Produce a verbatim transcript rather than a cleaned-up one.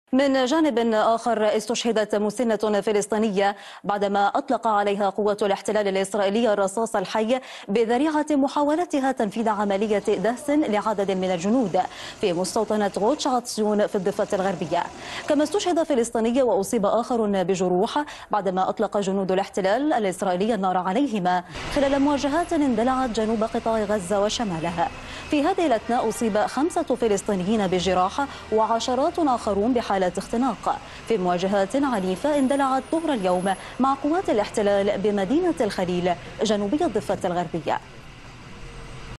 من جانب آخر، استشهدت مسنة فلسطينية بعدما أطلق عليها قوة الاحتلال الإسرائيلي الرصاص الحي بذريعة محاولتها تنفيذ عملية دهس لعدد من الجنود في مستوطنة غوتش عطسيون في الضفة الغربية. كما استشهد فلسطيني وأصيب آخر بجروح بعدما أطلق جنود الاحتلال الإسرائيلي النار عليهما خلال مواجهات اندلعت جنوب قطاع غزة وشمالها. في هذه الأثناء أصيب خمسة فلسطينيين بجراح وعشرات آخرون بحالة اختناق في مواجهات عنيفة اندلعت ظهر اليوم مع قوات الاحتلال بمدينة الخليل جنوبي الضفة الغربية.